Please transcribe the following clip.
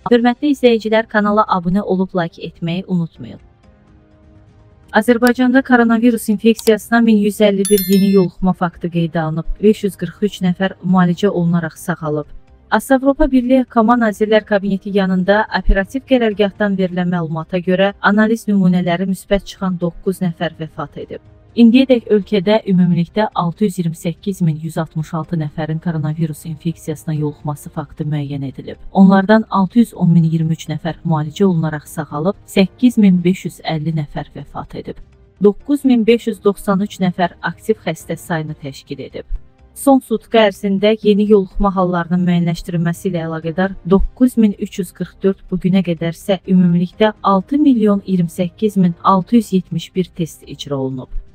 Hörmətli izləyicilər, kanala abunə olub like etməyi unutmayın. Azərbaycanda koronavirus infeksiyasına 1151 yeni yoluxma faktı qeydə alınıb, 543 nəfər müalicə olunaraq sağalıb. Avropa Birliyi Koma Nazirlər Kabineti yanında operativ qərargahdan verilən məlumata görə analiz nümunələri müsbət çıxan 9 nəfər vəfat edib. İndiyədək ölkədə ümumilikdə 628.166 nəfərin koronavirus infeksiyasına yoluxması faktı müəyyən edilib. Onlardan 610.023 nəfər müalicə olunaraq sağalıb, 8.550 nəfər vəfat edib. 9.593 nəfər aktiv xəstə sayını təşkil edib. Son sutqa ərzində yeni yoluxma hallarının müəyyənləşdirilməsi ilə əlaqədar 9344, bugünə qədərsə ümumilikdə 6.028.671 test icra olunub.